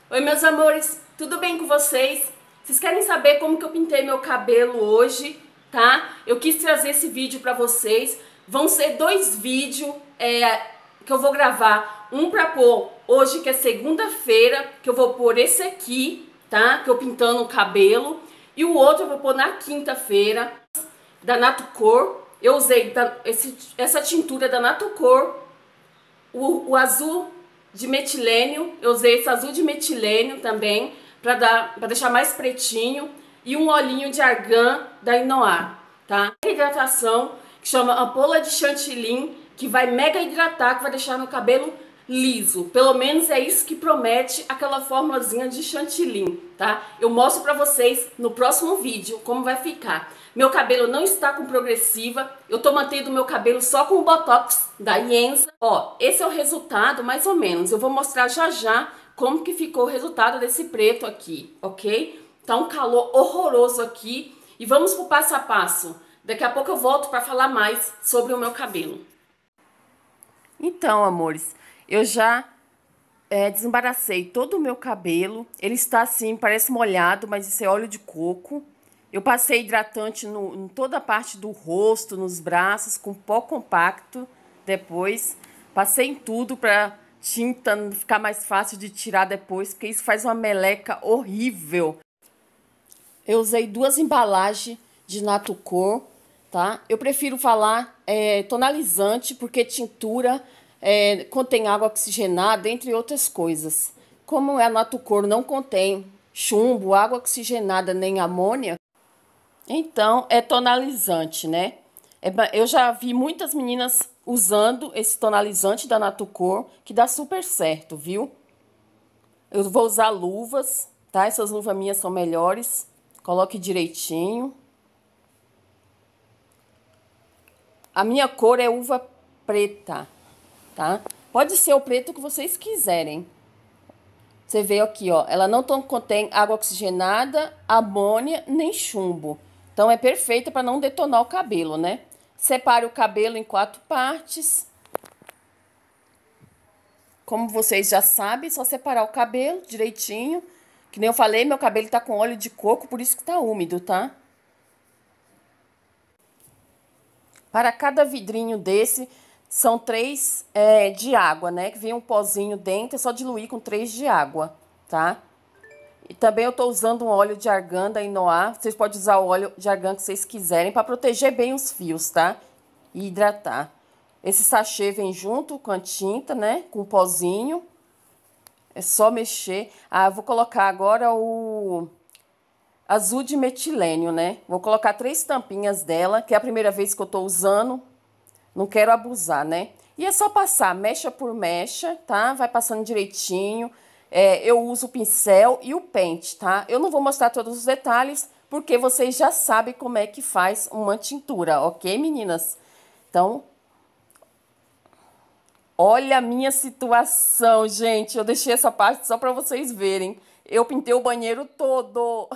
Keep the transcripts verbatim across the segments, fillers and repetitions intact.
Oi, meus amores, tudo bem com vocês? Vocês querem saber como que eu pintei meu cabelo hoje, tá? Eu quis trazer esse vídeo pra vocês. Vão ser dois vídeos é, que eu vou gravar. Um pra pôr hoje, que é segunda-feira, que eu vou pôr esse aqui, tá? Que eu pintando o cabelo. E o outro eu vou pôr na quinta-feira, da Natocor. Eu usei da, esse, essa tintura da Natocor, o, o azul de metilênio, eu usei esse azul de metilênio também, para dar, para deixar mais pretinho, e um olhinho de argan da Inoar, tá? Hidratação, que chama ampola de chantilly, que vai mega hidratar, que vai deixar meu cabelo liso. Pelo menos é isso que promete aquela formulazinha de chantilly, tá? Eu mostro pra vocês no próximo vídeo como vai ficar. Meu cabelo não está com progressiva, eu tô mantendo meu cabelo só com o Botox da Ienza. Ó, esse é o resultado, mais ou menos. Eu vou mostrar já já como que ficou o resultado desse preto aqui, ok? Tá um calor horroroso aqui e vamos pro passo a passo. Daqui a pouco eu volto para falar mais sobre o meu cabelo. Então, amores, eu já é, desembaracei todo o meu cabelo. Ele está assim, parece molhado, mas isso é óleo de coco. Eu passei hidratante no, em toda a parte do rosto, nos braços, com pó compacto. Depois, passei em tudo para tinta não ficar mais fácil de tirar depois, porque isso faz uma meleca horrível. Eu usei duas embalagens de Natocor, tá? Eu prefiro falar é, tonalizante, porque tintura é, contém água oxigenada, entre outras coisas. Como a Natocor não contém chumbo, água oxigenada nem amônia, então é tonalizante, né? É, eu já vi muitas meninas usando esse tonalizante da Natocor, que dá super certo, viu? Eu vou usar luvas, tá? Essas luvas minhas são melhores. Coloque direitinho. A minha cor é uva preta, tá? Pode ser o preto que vocês quiserem. Você vê aqui, ó, ela não contém água oxigenada, amônia, nem chumbo. Então, é perfeita para não detonar o cabelo, né? Separe o cabelo em quatro partes. Como vocês já sabem, é só separar o cabelo direitinho. Que nem eu falei, meu cabelo tá com óleo de coco, por isso que tá úmido, tá? Para cada vidrinho desse, são três é, de água, né? Que vem um pozinho dentro, é só diluir com três de água, tá? E também eu tô usando um óleo de argan da Inoar. Vocês podem usar o óleo de argan que vocês quiserem para proteger bem os fios, tá? E hidratar. Esse sachê vem junto com a tinta, né? Com o pozinho. É só mexer. Ah, eu vou colocar agora o azul de metilênio, né? Vou colocar três tampinhas dela, que é a primeira vez que eu tô usando. Não quero abusar, né? E é só passar mecha por mecha, tá? Vai passando direitinho. É, eu uso o pincel e o pente, tá? Eu não vou mostrar todos os detalhes, porque vocês já sabem como é que faz uma tintura, ok, meninas? Então, olha a minha situação, gente. Eu deixei essa parte só para vocês verem. Eu pintei o banheiro todo.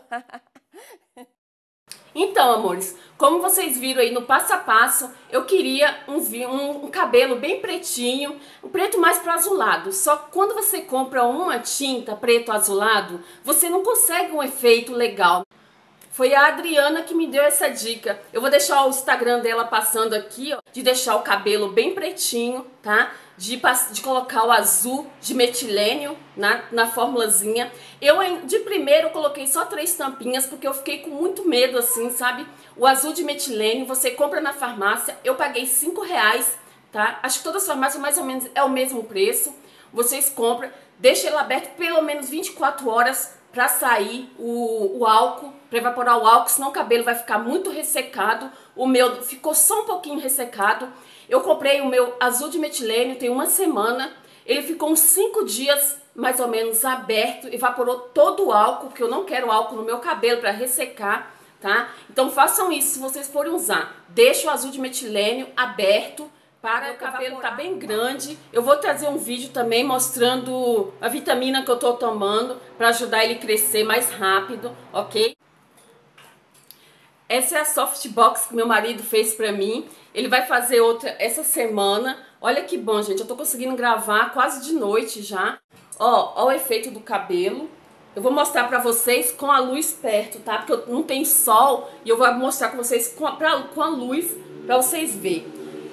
Então, amores, como vocês viram aí no passo a passo, eu queria um, um, um cabelo bem pretinho, um preto mais pro azulado. Só que quando você compra uma tinta preto azulado, você não consegue um efeito legal. Foi a Adriana que me deu essa dica. Eu vou deixar o Instagram dela passando aqui, ó, de deixar o cabelo bem pretinho, tá? De, de colocar o azul de metilênio na, na formulazinha. Eu, de primeiro, eu coloquei só três tampinhas, porque eu fiquei com muito medo, assim, sabe? O azul de metilênio, você compra na farmácia, eu paguei cinco reais, tá? Acho que todas as farmácias mais ou menos é o mesmo preço. Vocês compram, deixa ele aberto pelo menos vinte e quatro horas para sair o, o álcool, para evaporar o álcool, senão o cabelo vai ficar muito ressecado. O meu ficou só um pouquinho ressecado. Eu comprei o meu azul de metilênio tem uma semana. Ele ficou uns cinco dias mais ou menos aberto, evaporou todo o álcool, porque eu não quero álcool no meu cabelo para ressecar, tá? Então façam isso se vocês forem usar. Deixa o azul de metilênio aberto. Para o cabelo tá bem grande. Eu vou trazer um vídeo também mostrando a vitamina que eu tô tomando para ajudar ele a crescer mais rápido, ok? Essa é a softbox que meu marido fez pra mim. Ele vai fazer outra essa semana. Olha que bom, gente. Eu tô conseguindo gravar quase de noite já. Ó, ó o efeito do cabelo. Eu vou mostrar pra vocês com a luz perto, tá? Porque eu não tem sol e eu vou mostrar com vocês com a, pra, com a luz pra vocês verem.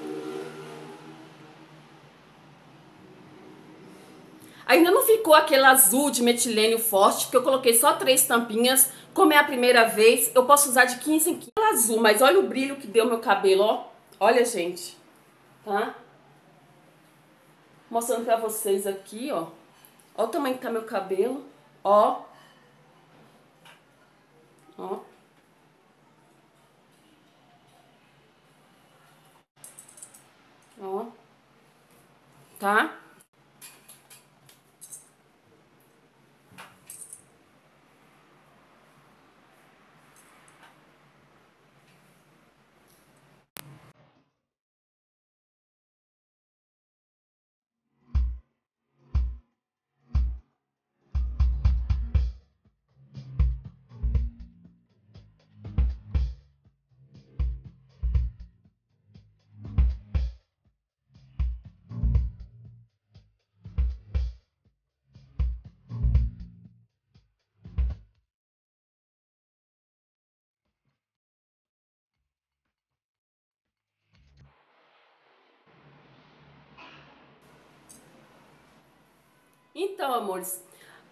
Ainda não ficou aquele azul de metilênio forte, porque eu coloquei só três tampinhas. Como é a primeira vez, eu posso usar de quinze em quinze. Azul, mas olha o brilho que deu meu cabelo, ó. Olha, gente, tá? Mostrando pra vocês aqui, ó. Ó o tamanho que tá meu cabelo, ó. Ó. Ó. Tá? Então, amores,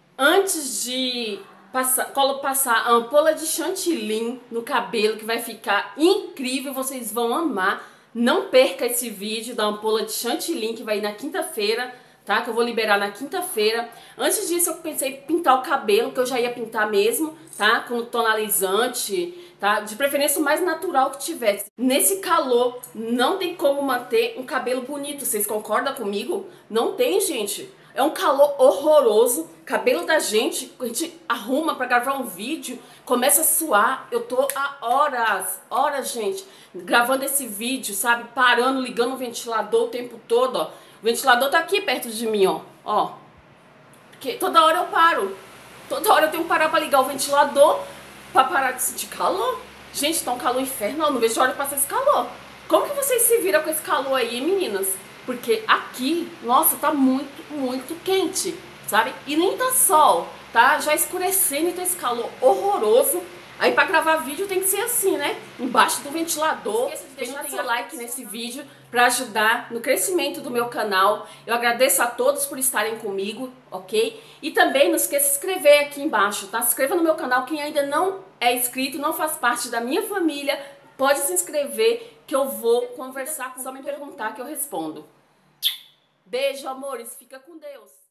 antes de passar, passar a ampola de chantilly no cabelo, que vai ficar incrível, vocês vão amar. Não perca esse vídeo da ampola de chantilly, que vai ir na quinta-feira, tá? Que eu vou liberar na quinta-feira. Antes disso, eu pensei em pintar o cabelo, que eu já ia pintar mesmo, tá? Com tonalizante, tá? De preferência o mais natural que tivesse. Nesse calor, não tem como manter um cabelo bonito. Vocês concordam comigo? Não tem, gente. É um calor horroroso, cabelo da gente, a gente arruma pra gravar um vídeo, começa a suar, eu tô há horas, horas, gente, gravando esse vídeo, sabe, parando, ligando o ventilador o tempo todo, ó. O ventilador tá aqui perto de mim, ó, ó, porque toda hora eu paro, toda hora eu tenho que parar pra ligar o ventilador pra parar de sentir calor. Gente, tá um calor infernal, não vejo a hora de passar esse calor. Como que vocês se viram com esse calor aí, meninas? Porque aqui, nossa, tá muito, muito quente, sabe? E nem tá sol, tá? Já escurecendo e tá esse calor horroroso. Aí pra gravar vídeo tem que ser assim, né? Embaixo do ventilador. Não esqueça de deixar seu like nesse vídeo pra ajudar no crescimento do meu canal. Eu agradeço a todos por estarem comigo, ok? E também não esqueça de se inscrever aqui embaixo, tá? Se inscreva no meu canal. Quem ainda não é inscrito, não faz parte da minha família, pode se inscrever que eu vou conversar, só me perguntar que eu respondo. Beijo, amores. Fica com Deus.